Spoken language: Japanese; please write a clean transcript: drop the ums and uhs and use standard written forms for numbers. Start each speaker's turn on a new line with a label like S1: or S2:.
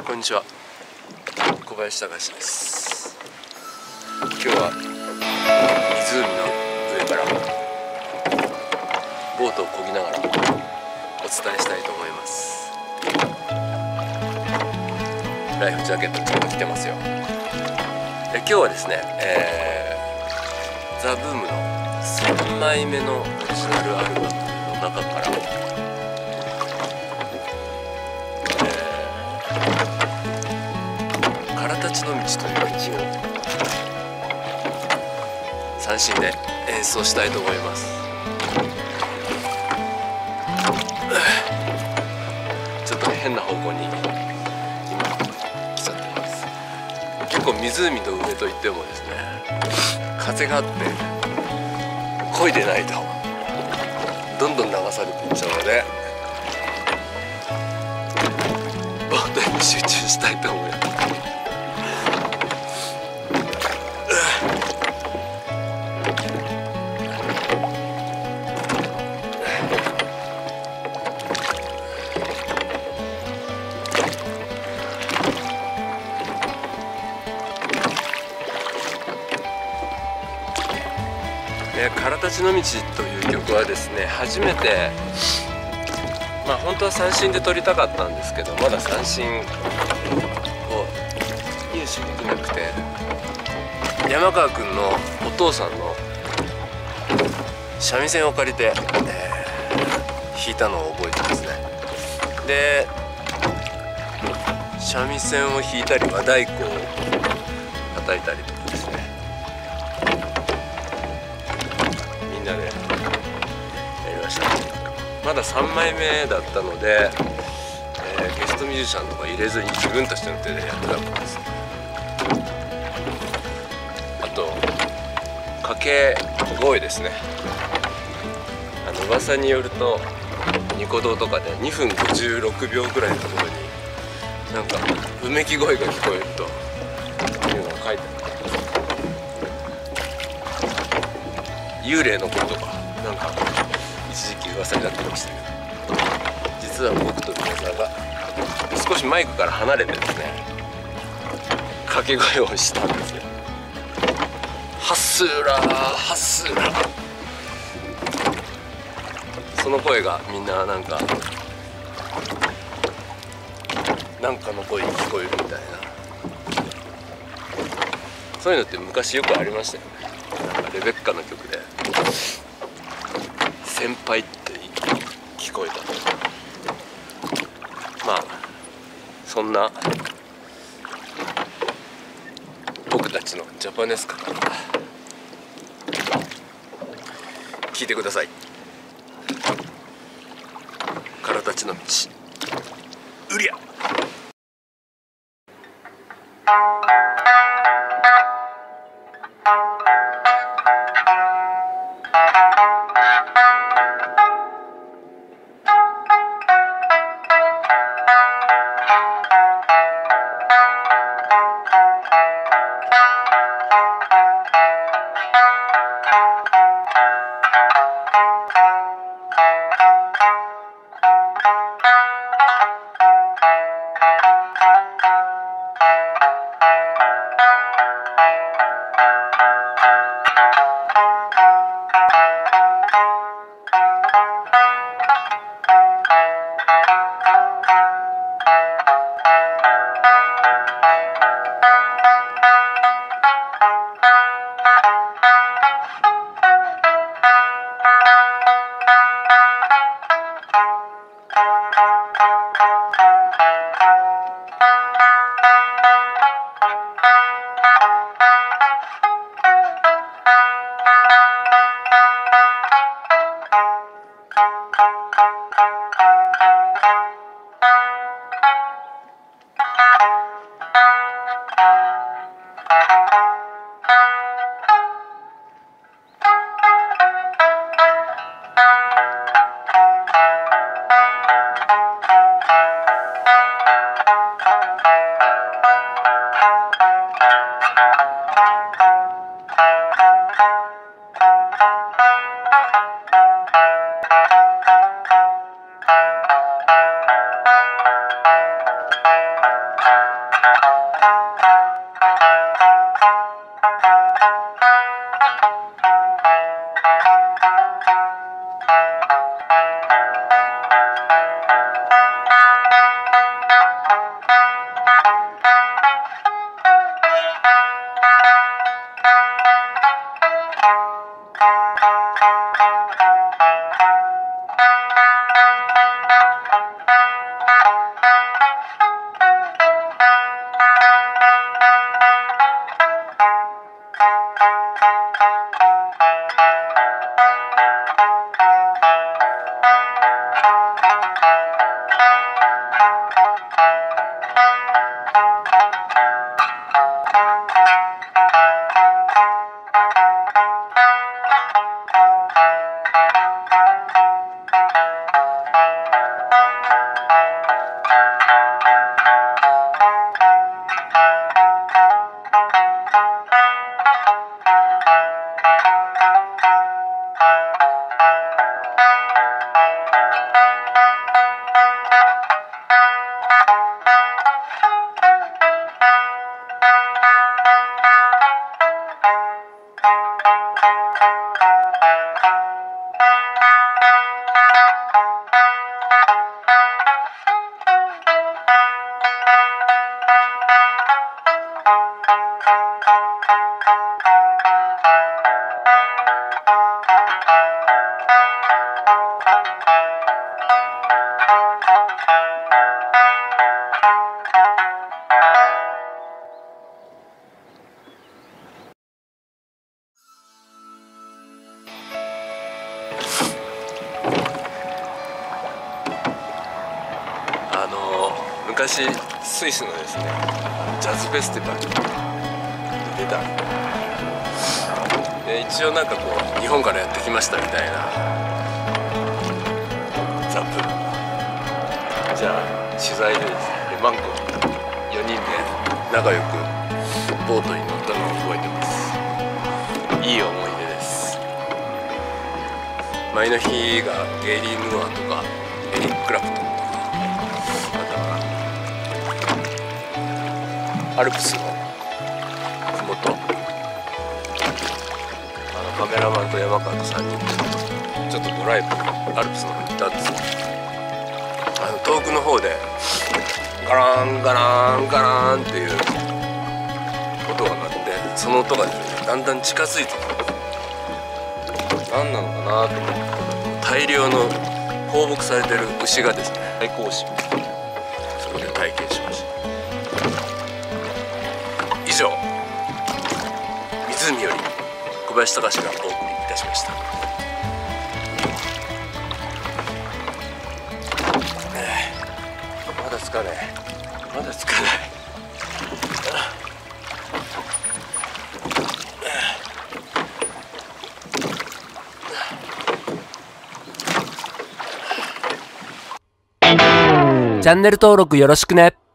S1: こんにちは、小林隆です。今日は湖の上からボートを漕ぎながらお伝えしたいと思います。ライフジャケットちゃんと着てますよ。今日はですね、ザ・ブームの3枚目のオリジナルアルバムの中からからたちの道という曲を三振で演奏したいと思います。ちょっと変な方向に今来ちゃってます。結構湖の上といってもですね、風があって漕いでないとどんどん流されていっちゃうので、ボートに集中したいと思います。からたちの道という曲はですね、初めて本当は三振で撮りたかったんですけど、まだ三振を入手できなくて、山川君のお父さんの三味線を借りて、弾いたのを覚えてますね。で、三味線を弾いたり和太鼓を叩いたりとかですね、みんなでやりました。まだ3枚目だったので、ゲストミュージシャンとか入れずに自分たちの手でやってたもんです。あと掛け声ですね。噂によるとニコ動とかで2分56秒ぐらいのところになんかうめき声が聞こえるというのが書いてある。幽霊の声とかなんか一時期噂になってましたけど、実は僕と皆さんが少しマイクから離れてですね、掛け声をしたんですよ。ハッスーラーハッスーラー。その声がみんななんかの声に聞こえるみたいな、そういうのって昔よくありましたよね。なんかレベッカの曲で先輩って聞こえたと。そんな僕たちのジャパネスカから聞いてください。からたちの道、うりゃ。 昔スイスのですねジャズフェスティバルに出たで、一応なんかこう日本からやってきましたみたいなザップ、じゃあ取材でですね、マンコ4人で仲良くボートに乗ったのを覚えてます。いい思い出です。前の日がゲイリー・ムーアとかエリック・クラプトンとか、アルプスのふもと、カメラマンと山川と3人でちょっとドライブアルプスの方に行ったんですよ。遠くの方でガランガランガランっていう音が鳴って、その音がですねだんだん近づいてくる。何なのかなと思って、大量の放牧されてる牛がですね対抗し、そこで体験しました。以上、湖より小林隆がお送りいたしました。まだつかない、まだつかない。
S2: チャンネル登録よろしくね。